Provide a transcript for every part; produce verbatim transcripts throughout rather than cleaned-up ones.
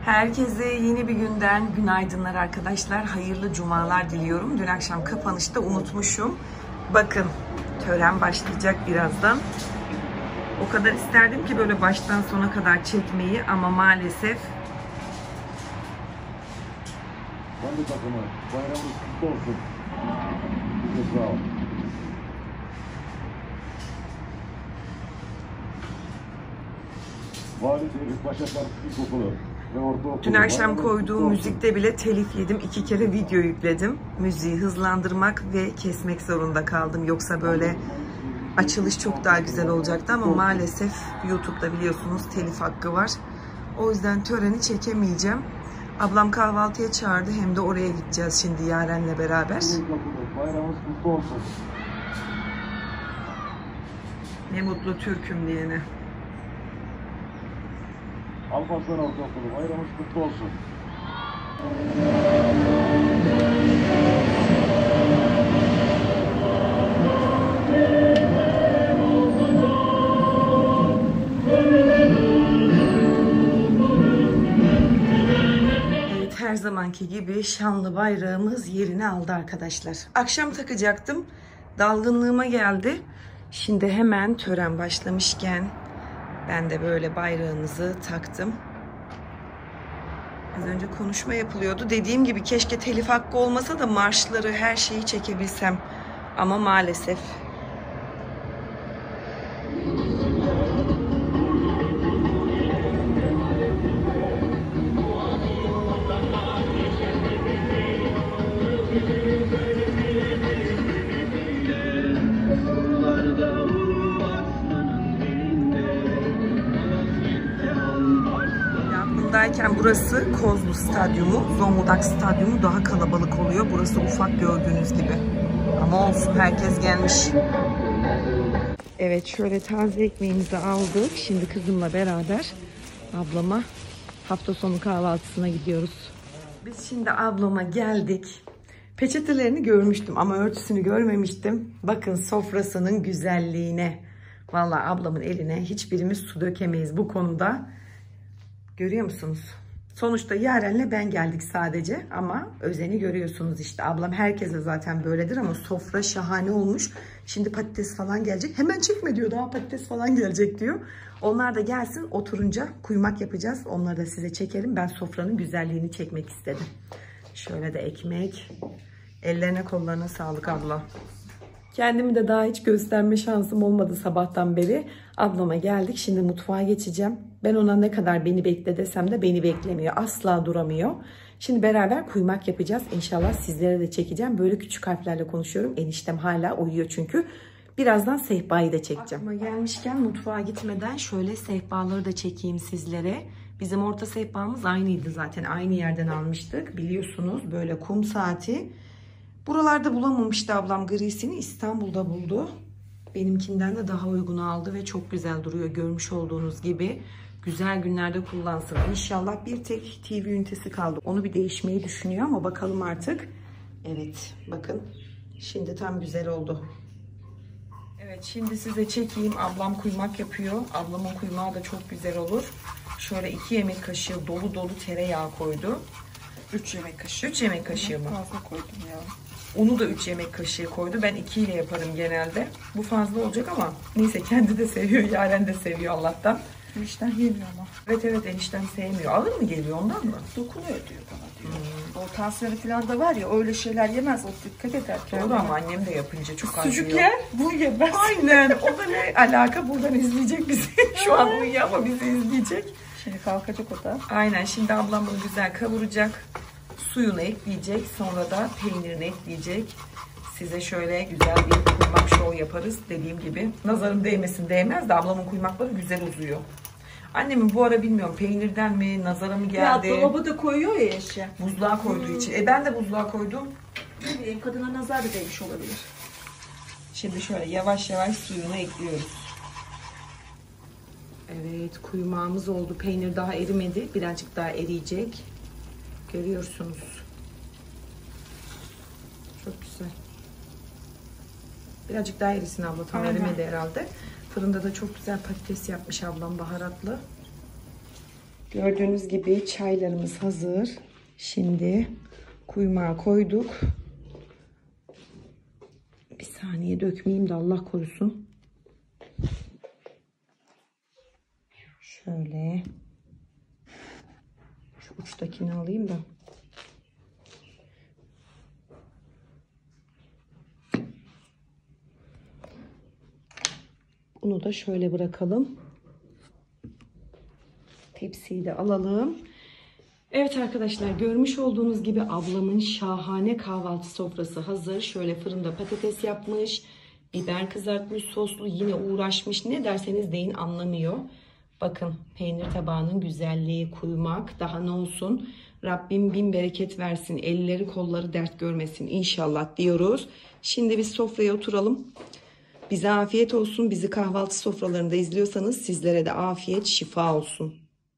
Herkese yeni bir günden günaydınlar arkadaşlar. Hayırlı cumalar diliyorum. Dün akşam kapanışta unutmuşum. Bakın tören başlayacak birazdan. O kadar isterdim ki böyle baştan sona kadar çekmeyi ama maalesef. Bandı takımı bayramımız kutlu olsun. Sağ ol. Vali Tevfik Paşa İlkokulu ve Ortaokulu. Dün akşam koyduğum müzikte bile telif yedim. İki kere video yükledim. Müziği hızlandırmak ve kesmek zorunda kaldım. Yoksa böyle açılış çok daha güzel olacaktı ama maalesef YouTube'da biliyorsunuz telif hakkı var. O yüzden töreni çekemeyeceğim. Ablam kahvaltıya çağırdı, hem de oraya gideceğiz şimdi Yaren'le beraber. Bayramımız kutlu olsun. Ne mutlu Türk'üm diyene. Alparslan Ortaokulu bayramımız kutlu olsun. Her zamanki gibi şanlı bayrağımız yerini aldı arkadaşlar. Akşam takacaktım. Dalgınlığıma geldi. Şimdi hemen tören başlamışken ben de böyle bayrağımızı taktım. Az önce konuşma yapılıyordu. Dediğim gibi keşke telif hakkı olmasa da marşları, her şeyi çekebilsem. Ama maalesef. Yakındayken burası Kozlu Stadyumu, Zonguldak Stadyumu daha kalabalık oluyor. Burası ufak gördüğünüz gibi. Ama olsun, herkes gelmiş. Evet, şöyle taze ekmeğimizi aldık. Şimdi kızımla beraber ablama hafta sonu kahvaltısına gidiyoruz. Biz şimdi ablama geldik. Peçetelerini görmüştüm ama örtüsünü görmemiştim. Bakın sofrasının güzelliğine. Vallahi ablamın eline hiçbirimiz su dökemeyiz bu konuda. Görüyor musunuz? Sonuçta Yaren'le ben geldik sadece ama özeni görüyorsunuz işte. Ablam herkese zaten böyledir ama sofra şahane olmuş. Şimdi patates falan gelecek. Hemen çekme diyor, daha patates falan gelecek diyor. Onlar da gelsin, oturunca kuymak yapacağız. Onları da size çekerim. Ben sofranın güzelliğini çekmek istedim. Şöyle de ekmek. Ellerine kollarına sağlık abla. Kendimi de daha hiç gösterme şansım olmadı sabahtan beri. Ablama geldik. Şimdi mutfağa geçeceğim. Ben ona ne kadar beni bekle desem de beni beklemiyor. Asla duramıyor. Şimdi beraber kuymak yapacağız. İnşallah sizlere de çekeceğim. Böyle küçük harflerle konuşuyorum. Eniştem hala uyuyor çünkü. Birazdan sehpayı da çekeceğim. Aklıma gelmişken mutfağa gitmeden şöyle sehpaları da çekeyim sizlere. Bizim orta sehpamız aynıydı zaten. Aynı yerden almıştık. Biliyorsunuz böyle kum saati. Buralarda bulamamıştı ablam grisini. İstanbul'da buldu. Benimkinden de daha uygun aldı ve çok güzel duruyor. Görmüş olduğunuz gibi. Güzel günlerde kullansın. İnşallah bir tek T V ünitesi kaldı. Onu bir değişmeyi düşünüyor ama bakalım artık. Evet, bakın. Şimdi tam güzel oldu. Evet, şimdi size çekeyim. Ablam kuymak yapıyor. Ablamın kuymağı da çok güzel olur. Şöyle iki yemek kaşığı dolu dolu tereyağı koydu. üç yemek kaşığı. üç yemek kaşığı mı? Fazla koydum ya. Onu da üç yemek kaşığı koydu. Ben iki ile yaparım genelde. Bu fazla olacak ama neyse, kendi de seviyor. Yaren de seviyor Allah'tan. Enişten yemiyor ama. Evet evet, eniştem sevmiyor. Ağır mı geliyor ondan mı? Dokunuyor diyor bana diyor. Hmm. O tansiyonu falan da var ya, öyle şeyler yemez. O dikkat eder. Doğru ama annem de yapınca çok acıyor. Sucuk yer, bu yemez. Aynen. O da ne alaka? Buradan izleyecek bizi. Şu an uyuyor ama bizi izleyecek. Şimdi kalkacak o da. Aynen. Şimdi ablam bunu güzel kavuracak. Suyunu ekleyecek. Sonra da peynirini ekleyecek. Size şöyle güzel bir kuymak show yaparız. Dediğim gibi nazarım değmesin, değmez de ablamın kuymakları güzel uzuyor. Annemin bu ara bilmiyorum peynirden mi, nazara mı geldi? Ya dolabı da koyuyor ya eşya. Buzluğa koyduğu hmm. için. E ben de buzluğa koydum. Ne bileyim, kadına nazar da değmiş olabilir. Şimdi şöyle yavaş yavaş suyunu ekliyoruz. Evet, kuymağımız oldu. Peynir daha erimedi. Birazcık daha eriyecek. Görüyorsunuz. Çok güzel. Birazcık daha erisin abla. Tam Aynen. erimedi herhalde. Fırında da çok güzel patates yapmış ablam, baharatlı. Gördüğünüz gibi çaylarımız hazır. Şimdi kuymağı koyduk. Bir saniye dökmeyeyim de Allah korusun. Şöyle. Şu uçtakini alayım da. Bunu da şöyle bırakalım. Tepsiyi de alalım. Evet arkadaşlar, görmüş olduğunuz gibi ablamın şahane kahvaltı sofrası hazır. Şöyle fırında patates yapmış, biber kızartmış, soslu, yine uğraşmış. Ne derseniz deyin, anlamıyor. Bakın peynir tabağının güzelliği, kuymak, daha ne olsun. Rabbim bin bereket versin, elleri kolları dert görmesin inşallah diyoruz. Şimdi biz sofraya oturalım. Bize afiyet olsun. Bizi kahvaltı sofralarında izliyorsanız sizlere de afiyet, şifa olsun.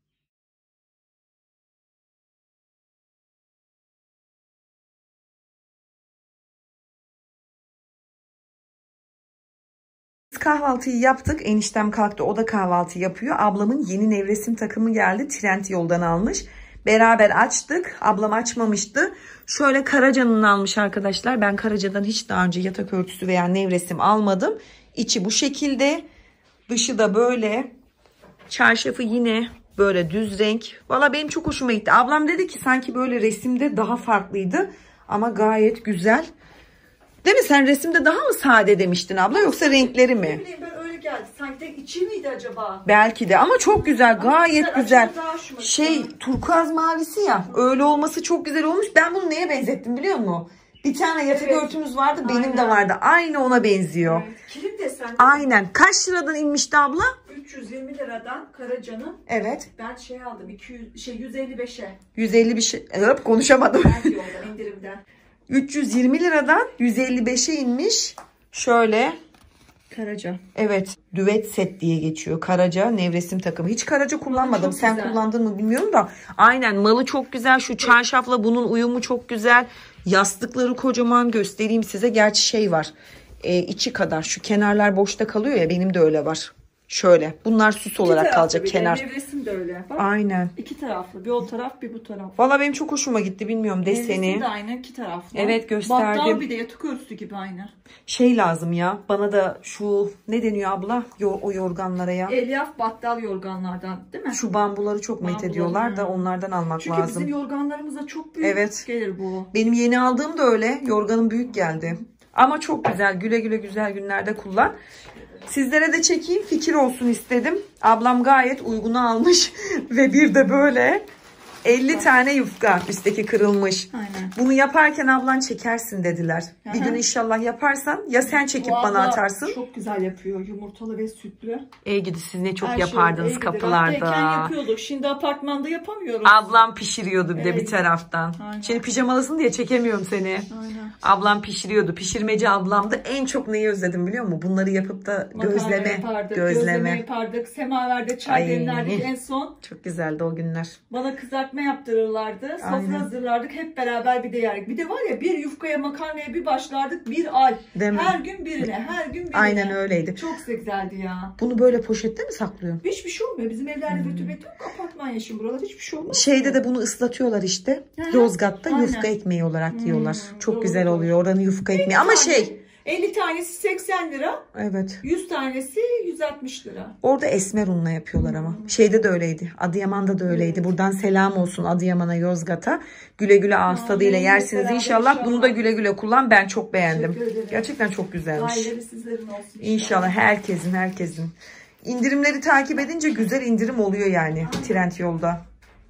Biz kahvaltıyı yaptık. Eniştem kalktı. O da kahvaltı yapıyor. Ablamın yeni nevresim takımı geldi. Trendyol'dan almış. Beraber açtık. Ablam açmamıştı. Şöyle Karaca'nın almış arkadaşlar. Ben Karaca'dan hiç daha önce yatak örtüsü veya nevresim almadım. İçi bu şekilde. Dışı da böyle. Çarşafı yine böyle düz renk. Valla benim çok hoşuma gitti. Ablam dedi ki sanki böyle resimde daha farklıydı. Ama gayet güzel. Değil mi? Sen resimde daha mı sade demiştin abla, yoksa renkleri mi? Ne bileyim, ben öyle geldi. Sanki de içi miydi acaba? Belki de, ama çok güzel, gayet güzel, güzel. güzel. Şey, turkuaz mavisi ya, öyle olması çok güzel olmuş. Ben bunu neye benzettim biliyor musun? Bir tane yatak Evet. örtümüz vardı, benim Aynen. de vardı. Aynı ona benziyor. Evet. Kilim desen. Aynen. Kaç liradan inmişti abla? üç yüz yirmi liradan Karaca'nın. Evet. Ben şey aldım, iki yüz şey yüz elli beşe. yüz elli bir şey. Hop, konuşamadım. Ben yolda indirimden. üç yüz yirmi liradan yüz elli beşe inmiş. Şöyle. Karaca. Evet, düet set diye geçiyor. Karaca nevresim takımı. Hiç Karaca kullanmadım. Çok Sen güzel. kullandın mı bilmiyorum da. Aynen, malı çok güzel. Şu çarşafla bunun uyumu çok güzel. Yastıkları kocaman, göstereyim size. Gerçi şey var. E, içi kadar. Şu kenarlar boşta kalıyor ya, benim de öyle var. Şöyle. Bunlar süs olarak kalacak kenar. Nevresim de öyle. Bak. Aynen. İki taraflı. Bir o taraf, bir bu taraf. Valla benim çok hoşuma gitti. Bilmiyorum deseni. Nevresim de aynı, iki taraflı. Evet, gösterdim. Battal bir de yatak örtüsü gibi aynı. Şey lazım ya. Bana da şu ne deniyor abla? Yo, o yorganlara ya. Elyaf battal yorganlardan değil mi? Şu bambuları çok met Bambuları, ediyorlar da hı. onlardan almak Çünkü lazım. bizim yorganlarımıza çok büyük Evet. gelir bu. Benim yeni aldığım da öyle. Yorganım büyük geldi. Ama çok güzel. Güle güle güzel günlerde kullan. Sizlere de çekeyim, fikir olsun istedim. Ablam gayet uygunu almış. Ve bir de böyle elli tane yufka, üstteki kırılmış. Aynen. Bunu yaparken ablan çekersin dediler. Hı hı. Bir gün inşallah yaparsan ya sen çekip Bu bana abla atarsın. çok güzel yapıyor. Yumurtalı ve sütlü. Ey gidi, siz ne çok Her şey yapardınız evde de. kapılarda. Haftayken yapıyorduk. Şimdi apartmanda yapamıyoruz. Ablam pişiriyordu bir de Evet. bir taraftan. Aynen. Şimdi pijamalısın diye çekemiyorum seni. Aynen. Ablam pişiriyordu. Pişirmeci ablamdı. En çok neyi özledim biliyor musun? Bunları yapıp da Makarna gözleme. yapardık, Gözleme. gözleme yapardık. Semaverde çay Ay. demlerdik en son. Çok güzeldi o günler. Bana kızartma yaptırırlardı. Sofra Aynen. hazırlardık. Hep beraber bir de yerdik. Bir de var ya, bir yufkaya makarnaya bir başlardık. Bir ay. Değil mi? Her gün birine. Her gün birine. Aynen öyleydi. Çok güzeldi ya. Bunu böyle poşette mi saklıyorsun? Hiçbir şey olmuyor. Bizim evlerde Hmm. rutubet yok. Apartman yaşım buralar. Hiçbir şey olmaz. Şeyde de bunu ıslatıyorlar işte. Hı hı. Yozgat'ta Aynen. yufka ekmeği olarak yiyorlar. Hmm, Çok doğru, güzel doğru. oluyor oranın yufka ekmeği. Ama tane- şey. elli tanesi seksen lira. Evet. yüz tanesi yüz altmış lira. Orada esmer unla yapıyorlar ama. Şeyde de öyleydi. Adıyaman'da da öyleydi. Buradan selam olsun Adıyaman'a, Yozgat'a. Güle güle ağız tadıyla Amin. yersiniz Beraber inşallah. inşallah. Bunu da güle güle kullan. Ben çok beğendim. Teşekkür ederim. Gerçekten çok güzelmiş. Aileleri sizlerin olsun. İnşallah herkesin herkesin. İndirimleri takip edince güzel indirim oluyor yani Trendyol'da.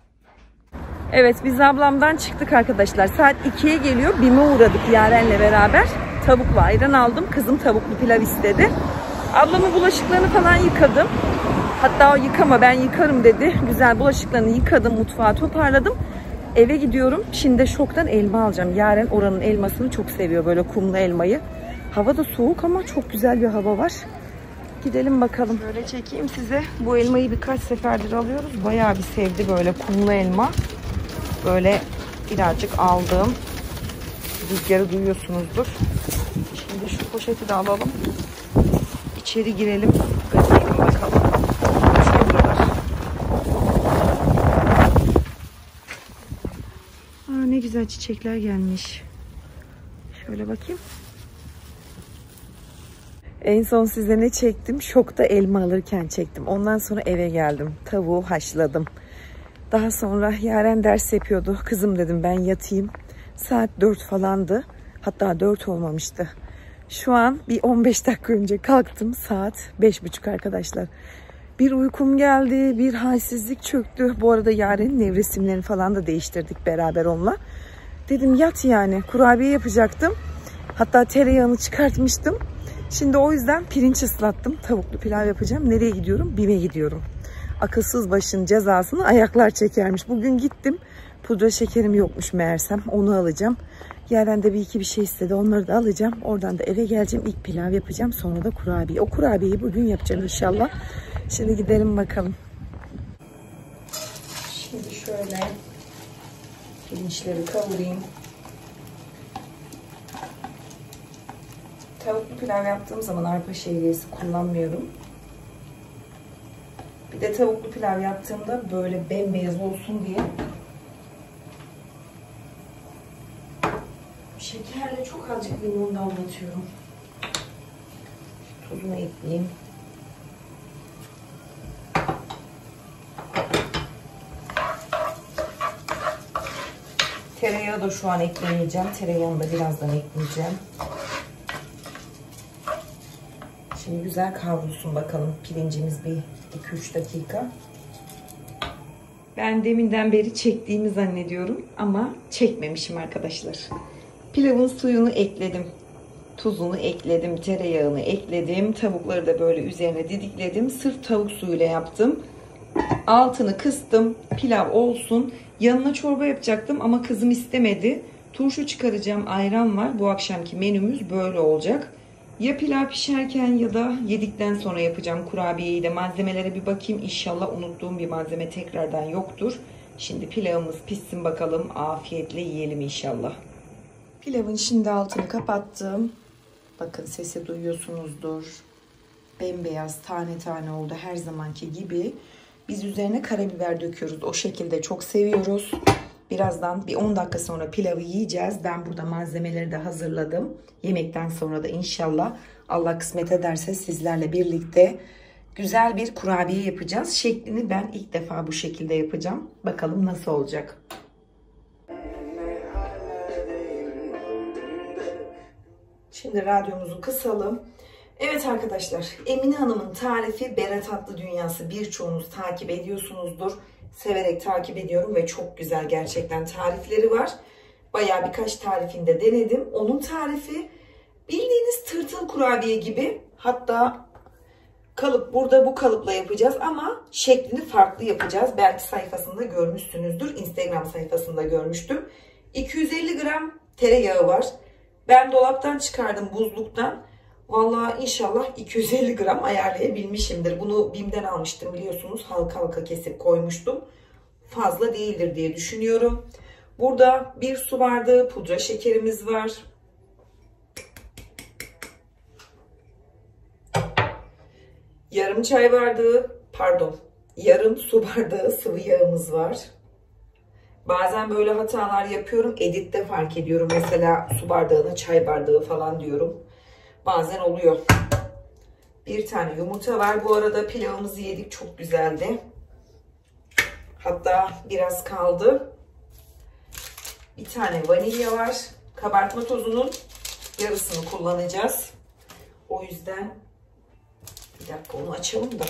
Evet, biz ablamdan çıktık arkadaşlar. Saat ikiye geliyor. BİM'e uğradık Yaren'le beraber. Tavuklu ayran aldım. Kızım tavuklu pilav istedi. Ablamın bulaşıklarını falan yıkadım. Hatta o yıkama ben yıkarım dedi. Güzel bulaşıklarını yıkadım. Mutfağı toparladım. Eve gidiyorum. Çin'de şoktan elma alacağım. Yaren oranın elmasını çok seviyor. Böyle kumlu elmayı. Hava da soğuk ama çok güzel bir hava var. Gidelim bakalım. Böyle çekeyim size. Bu elmayı birkaç seferdir alıyoruz. Bayağı bir sevdi böyle kumlu elma. Böyle birazcık aldım. Rüzgarı duyuyorsunuzdur. Şimdi şu poşeti de alalım. İçeri girelim. Göstereyim bakalım. Şuradalar. ne güzel çiçekler gelmiş. Şöyle bakayım. En son size ne çektim? Şokta elma alırken çektim. Ondan sonra eve geldim. Tavuğu haşladım. Daha sonra Yaren ders yapıyordu. Kızım dedim ben yatayım. Saat dört falandı. Hatta dört olmamıştı. Şu an bir on beş dakika önce kalktım. Saat beş buçuk arkadaşlar. Bir uykum geldi. Bir halsizlik çöktü. Bu arada Yaren'in nevresimlerini falan da değiştirdik beraber onunla. Dedim yat yani. Kurabiye yapacaktım. Hatta tereyağını çıkartmıştım. Şimdi o yüzden pirinç ıslattım. Tavuklu pilav yapacağım. Nereye gidiyorum? BİM'e gidiyorum. Akılsız başın cezasını ayaklar çekermiş. Bugün gittim. Pudra şekerim yokmuş meğersem. Onu alacağım. Yaren de bir iki bir şey istedi. Onları da alacağım. Oradan da eve geleceğim. İlk pilav yapacağım. Sonra da kurabiye. O kurabiyeyi bugün yapacağım inşallah. Şimdi gidelim bakalım. Şimdi şöyle pirinçleri kavurayım. Tavuklu pilav yaptığım zaman arpa şehriyesi kullanmıyorum. Bir de tavuklu pilav yaptığımda böyle bembeyaz olsun diye şekerle çok azıcık limon damlatıyorum. Tuzunu ekleyeyim. Tereyağı da şu an eklemeyeceğim. Tereyağını da birazdan ekleyeceğim. Şimdi güzel kavrulsun bakalım pirincimiz bir iki üç dakika. Ben deminden beri çektiğimi zannediyorum ama çekmemişim arkadaşlar. Pilavın suyunu ekledim. Tuzunu ekledim. Tereyağını ekledim. Tavukları da böyle üzerine didikledim. Sırf tavuk suyuyla yaptım. Altını kıstım. Pilav olsun. Yanına çorba yapacaktım ama kızım istemedi. Turşu çıkaracağım. Ayran var. Bu akşamki menümüz böyle olacak. Ya pilav pişerken ya da yedikten sonra yapacağım kurabiyeyi de. Malzemelere bir bakayım. İnşallah unuttuğum bir malzeme tekrardan yoktur. Şimdi pilavımız pişsin bakalım. Afiyetle yiyelim inşallah. Pilavın şimdi altını kapattım. Bakın sesi duyuyorsunuzdur. Bembeyaz tane tane oldu her zamanki gibi. Biz üzerine karabiber döküyoruz. O şekilde çok seviyoruz. Birazdan bir on dakika sonra pilavı yiyeceğiz. Ben burada malzemeleri de hazırladım. Yemekten sonra da inşallah Allah kısmet ederse sizlerle birlikte güzel bir kurabiye yapacağız. Şeklini ben ilk defa bu şekilde yapacağım. Bakalım nasıl olacak. Şimdi radyomuzu kısalım. Evet arkadaşlar, Emine Hanım'ın tarifi Bere Tatlı Dünyası, birçoğunuz takip ediyorsunuzdur. Severek takip ediyorum ve çok güzel gerçekten tarifleri var. Bayağı birkaç tarifinde denedim. Onun tarifi bildiğiniz tırtıl kurabiye gibi. Hatta kalıp burada bu kalıpla yapacağız ama şeklini farklı yapacağız. Belki sayfasında görmüşsünüzdür. Instagram sayfasında görmüştüm. iki yüz elli gram tereyağı var. Ben dolaptan çıkardım, buzluktan. Vallahi inşallah iki yüz elli gram ayarlayabilmişimdir. Bunu BİM'den almıştım biliyorsunuz. Halka halka kesip koymuştum. Fazla değildir diye düşünüyorum. Burada bir su bardağı pudra şekerimiz var. Yarım çay bardağı, pardon, yarım su bardağı sıvı yağımız var. Bazen böyle hatalar yapıyorum. Editte fark ediyorum. Mesela su bardağına çay bardağı falan diyorum. Bazen oluyor. Bir tane yumurta var. Bu arada pilavımızı yedik. Çok güzeldi. Hatta biraz kaldı. Bir tane vanilya var. Kabartma tozunun yarısını kullanacağız. O yüzden bir dakika onu açalım da.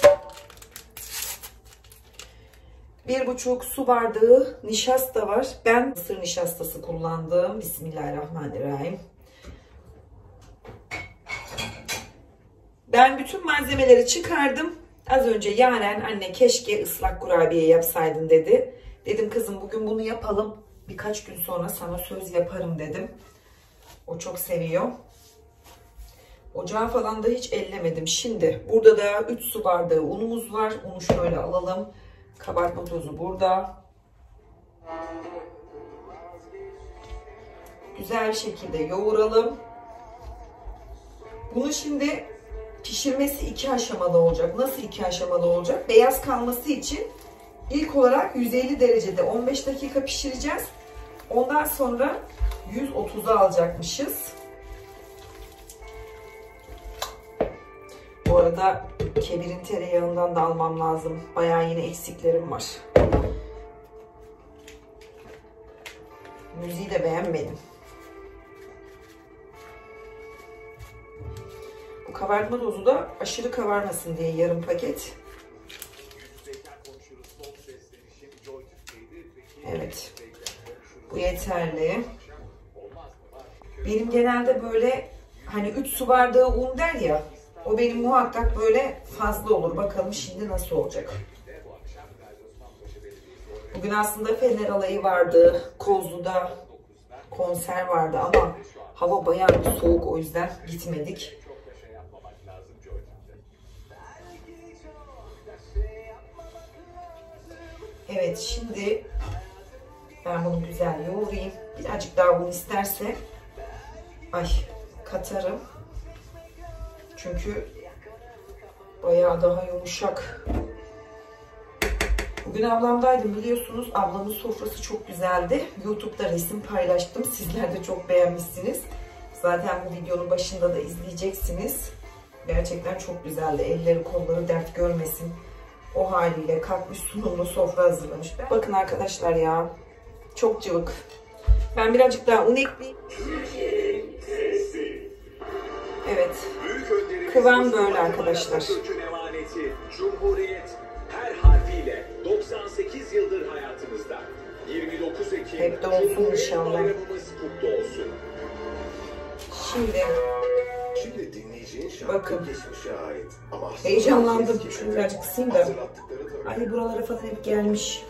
Bir buçuk su bardağı nişasta var. Ben mısır nişastası kullandım. Bismillahirrahmanirrahim. Ben bütün malzemeleri çıkardım. Az önce Yaren anne keşke ıslak kurabiye yapsaydın dedi. Dedim kızım bugün bunu yapalım. Birkaç gün sonra sana söz yaparım dedim. O çok seviyor. Ocağı falan da hiç ellemedim. Şimdi burada da üç su bardağı unumuz var. Unu şöyle alalım. Kabartma tozu burada. Güzel bir şekilde yoğuralım. Bunu şimdi pişirmesi iki aşamalı olacak. Nasıl iki aşamalı olacak? Beyaz kalması için ilk olarak yüz elli derecede on beş dakika pişireceğiz. Ondan sonra yüz otuza alacakmışız. Bu arada Kebir'in tereyağından da almam lazım. Bayağı yine eksiklerim var. Müziği de beğenmedim. Bu kabartma tozu da aşırı kabarmasın diye yarım paket. Evet. Bu yeterli. Benim genelde böyle hani üç su bardağı un der ya. O benim muhakkak böyle fazla olur. Bakalım şimdi nasıl olacak. Bugün aslında Fener Alayı vardı. Kozlu'da konser vardı ama hava bayağı bir soğuk, o yüzden gitmedik. Evet, şimdi ben bunu güzel yoğurayım. Birazcık daha un isterse ay katarım. Çünkü bayağı daha yumuşak. Bugün ablamdaydım biliyorsunuz. Ablamın sofrası çok güzeldi. YouTube'da resim paylaştım. Sizler de çok beğenmişsiniz. Zaten bu videonun başında da izleyeceksiniz. Gerçekten çok güzeldi. Elleri kolları dert görmesin. O haliyle kalkmış sunumlu sofra hazırlamış. Bakın arkadaşlar ya. Çok cıvık. Ben birazcık daha un ekleyeyim. Evet. Kıvam böyle arkadaşlar. Cumhuriyet her harfiyle doksan sekiz yıldır hayatımızda. yirmi dokuz Ekim hep de olsun inşallah. Bayramımız kutlu olsun. Şimdi Şimdi dinleyeceğin şarkı bakın. geçmişe ait. Ama Heyecanlandım. Şunu birazcık kısayım da. Ay buralara falan hep gelmiş.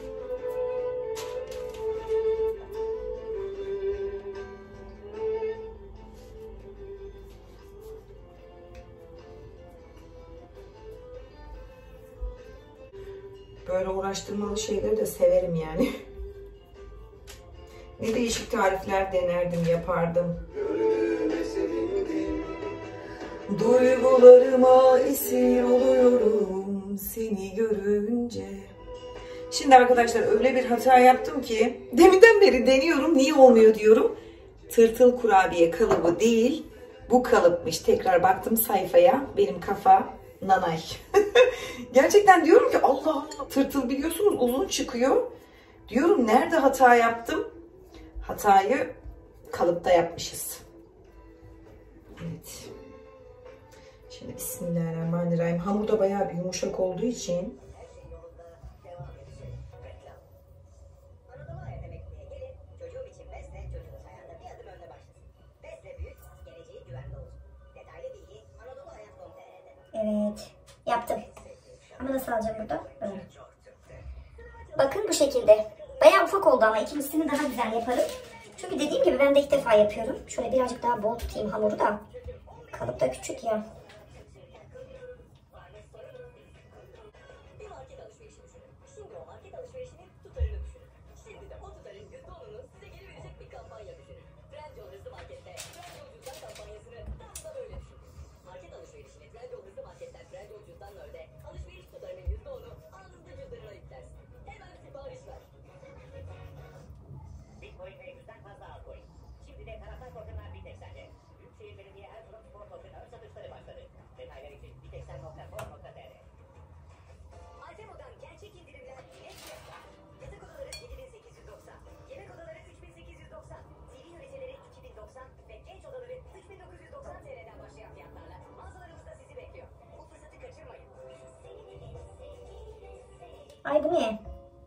Böyle uğraştırmalı şeyleri de severim yani. Ne değişik tarifler denerdim, yapardım. Duygularıma esir oluyorum seni görünce. Şimdi arkadaşlar öyle bir hata yaptım ki deminden beri deniyorum, niye olmuyor diyorum. Tırtıl kurabiye kalıbı değil, bu kalıpmış. Tekrar baktım sayfaya, benim kafa nanay. Gerçekten diyorum ki Allah Allah, tırtıl biliyorsunuz uzun çıkıyor. Diyorum nerede hata yaptım? Hatayı kalıpta yapmışız. Evet. Şimdi Bismillahirrahmanirrahim. Hamur da bayağı bir yumuşak olduğu için. Evet, yaptım. Ama nasıl alacağım burada? Böyle. Bakın bu şekilde. Bayağı ufak oldu ama ikincisini daha güzel yaparım. Çünkü dediğim gibi ben de ilk defa yapıyorum. Şöyle birazcık daha bol tutayım hamuru da. Kalıp da küçük ya. Ay bu ne?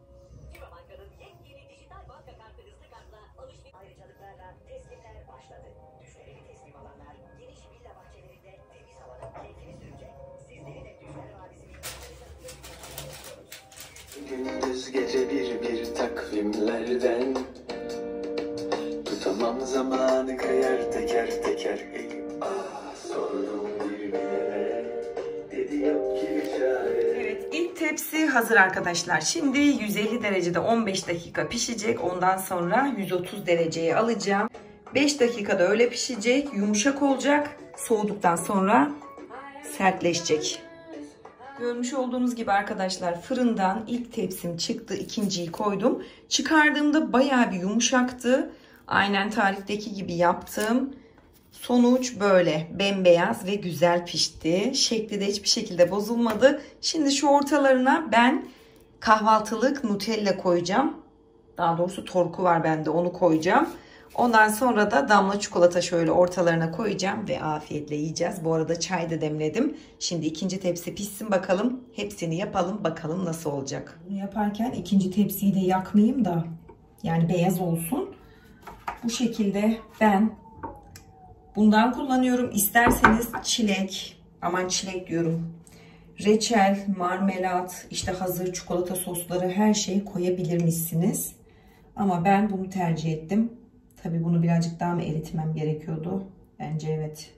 Gündüz gece bir bir takvimlerden tutamam zamanı kayar teker teker. Ah sordum bir bilene dedi yok ki çare. Evet, ilk tepsi hazır arkadaşlar. Şimdi yüz elli derecede on beş dakika pişecek. Ondan sonra yüz otuz dereceye alacağım. beş dakikada öyle pişecek. Yumuşak olacak. Soğuduktan sonra sertleşecek. Görmüş olduğunuz gibi arkadaşlar fırından ilk tepsim çıktı. İkinciyi koydum. Çıkardığımda bayağı bir yumuşaktı. Aynen tarifteki gibi yaptım. Sonuç böyle bembeyaz ve güzel pişti. Şekli de hiçbir şekilde bozulmadı. Şimdi şu ortalarına ben kahvaltılık Nutella koyacağım. Daha doğrusu torku var bende, onu koyacağım. Ondan sonra da damla çikolata şöyle ortalarına koyacağım ve afiyetle yiyeceğiz. Bu arada çay da demledim. Şimdi ikinci tepsi pişsin bakalım. Hepsini yapalım bakalım nasıl olacak. Bunu yaparken ikinci tepsiyi de yakmayayım da yani beyaz olsun. Bu şekilde ben bundan kullanıyorum. İsterseniz çilek, aman çilek diyorum, reçel, marmelat, işte hazır çikolata sosları her şeyi koyabilirmişsiniz. Ama ben bunu tercih ettim. Tabii bunu birazcık daha mı eritmem gerekiyordu? Bence evet.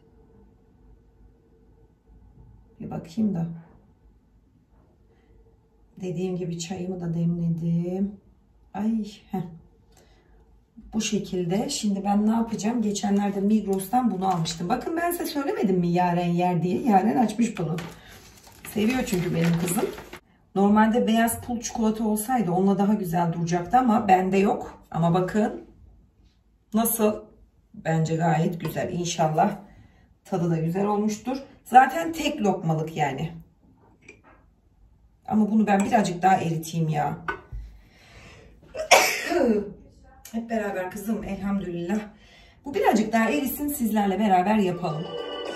Bir bakayım da. Dediğim gibi çayımı da demledim. Ay heh. Bu şekilde. Şimdi ben ne yapacağım? Geçenlerde Migros'tan bunu almıştım. Bakın ben size söylemedim mi Yaren yer diye. Yaren açmış bunu. Seviyor çünkü benim kızım. Normalde beyaz pul çikolata olsaydı onunla daha güzel duracaktı ama bende yok. Ama bakın nasıl? Bence gayet güzel. İnşallah tadı da güzel olmuştur. Zaten tek lokmalık yani. Ama bunu ben birazcık daha eriteyim ya. Hep beraber kızım elhamdülillah. Bu birazcık daha erisin, sizlerle beraber yapalım.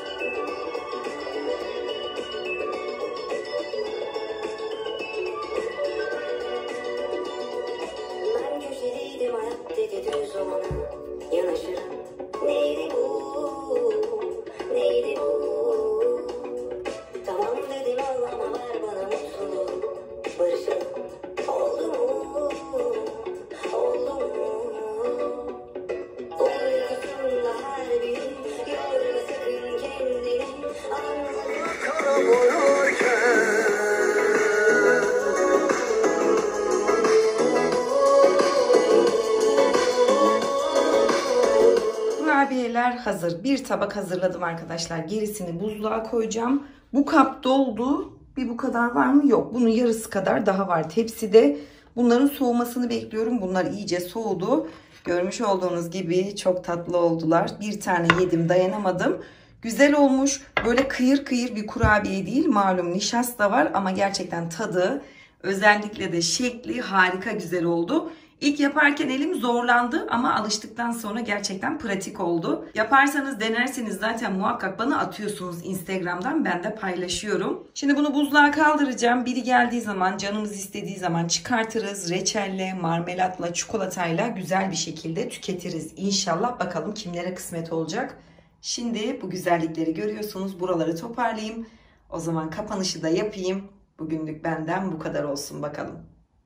Kurabiyeler hazır. Bir tabak hazırladım arkadaşlar. Gerisini buzluğa koyacağım. Bu kap doldu. Bir bu kadar var mı? Yok. Bunun yarısı kadar daha var tepside. Bunların soğumasını bekliyorum. Bunlar iyice soğudu. Görmüş olduğunuz gibi çok tatlı oldular. Bir tane yedim, dayanamadım. Güzel olmuş. Böyle kıyır kıyır bir kurabiye değil. Malum nişasta var ama gerçekten tadı, özellikle de şekli harika güzel oldu. İlk yaparken elim zorlandı ama alıştıktan sonra gerçekten pratik oldu. Yaparsanız, denerseniz zaten muhakkak bana atıyorsunuz Instagram'dan. Ben de paylaşıyorum. Şimdi bunu buzluğa kaldıracağım. Biri geldiği zaman, canımız istediği zaman çıkartırız. Reçelle, marmelatla, çikolatayla güzel bir şekilde tüketiriz. İnşallah, bakalım kimlere kısmet olacak. Şimdi bu güzellikleri görüyorsunuz. Buraları toparlayayım. O zaman kapanışı da yapayım. Bugünlük benden bu kadar olsun bakalım.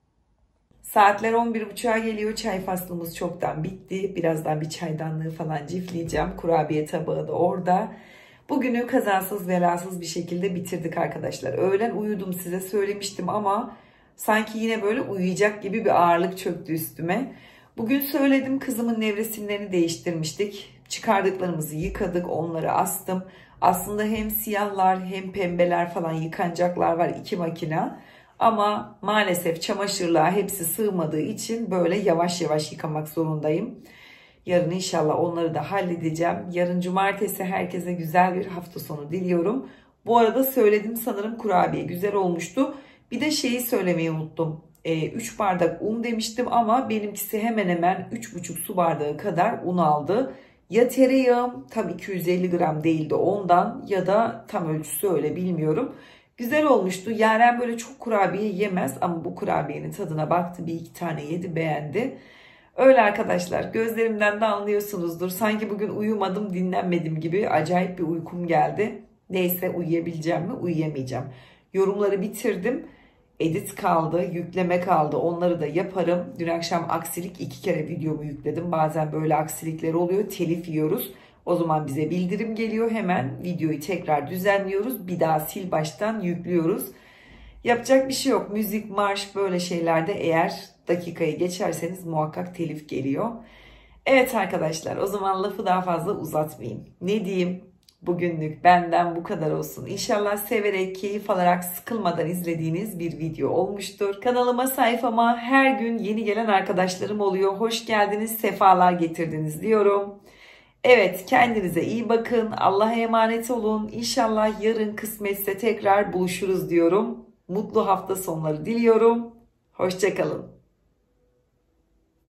Saatler on bir buçuğa geliyor. Çay faslımız çoktan bitti. Birazdan bir çaydanlığı falan cifleyeceğim. Kurabiye tabağı da orada. Bugünü kazasız belasız bir şekilde bitirdik arkadaşlar. Öğlen uyudum, size söylemiştim ama sanki yine böyle uyuyacak gibi bir ağırlık çöktü üstüme. Bugün söyledim, kızımın nevresimlerini değiştirmiştik. Çıkardıklarımızı yıkadık, onları astım. Aslında hem siyahlar hem pembeler falan yıkanacaklar var, iki makina. Ama maalesef çamaşırlığa hepsi sığmadığı için böyle yavaş yavaş yıkamak zorundayım. Yarın inşallah onları da halledeceğim. Yarın cumartesi, herkese güzel bir hafta sonu diliyorum. Bu arada söyledim sanırım, kurabiye güzel olmuştu. Bir de şeyi söylemeyi unuttum. E, üç bardak un demiştim ama benimkisi hemen hemen üç buçuk su bardağı kadar un aldı. Ya tereyağım tam iki yüz elli gram değildi ondan, ya da tam ölçüsü öyle, bilmiyorum. Güzel olmuştu. Yaren böyle çok kurabiye yemez ama bu kurabiyenin tadına baktı. Bir iki tane yedi, beğendi. Öyle arkadaşlar. Gözlerimden de anlıyorsunuzdur. Sanki bugün uyumadım, dinlenmedim gibi acayip bir uykum geldi. Neyse, uyuyabileceğim mi? Uyuyamayacağım. Yorumları bitirdim. Edit kaldı, yükleme kaldı. Onları da yaparım. Dün akşam aksilik, iki kere videomu yükledim. Bazen böyle aksilikler oluyor. Telif yiyoruz. O zaman bize bildirim geliyor. Hemen videoyu tekrar düzenliyoruz. Bir daha sil baştan yüklüyoruz. Yapacak bir şey yok. Müzik, marş, böyle şeylerde eğer dakikayı geçerseniz muhakkak telif geliyor. Evet arkadaşlar, o zaman lafı daha fazla uzatmayayım. Ne diyeyim? Bugünlük benden bu kadar olsun. İnşallah severek, keyif alarak, sıkılmadan izlediğiniz bir video olmuştur. Kanalıma, sayfama her gün yeni gelen arkadaşlarım oluyor. Hoş geldiniz, sefalar getirdiniz diyorum. Evet, kendinize iyi bakın. Allah'a emanet olun. İnşallah yarın kısmetse tekrar buluşuruz diyorum. Mutlu hafta sonları diliyorum. Hoşça kalın.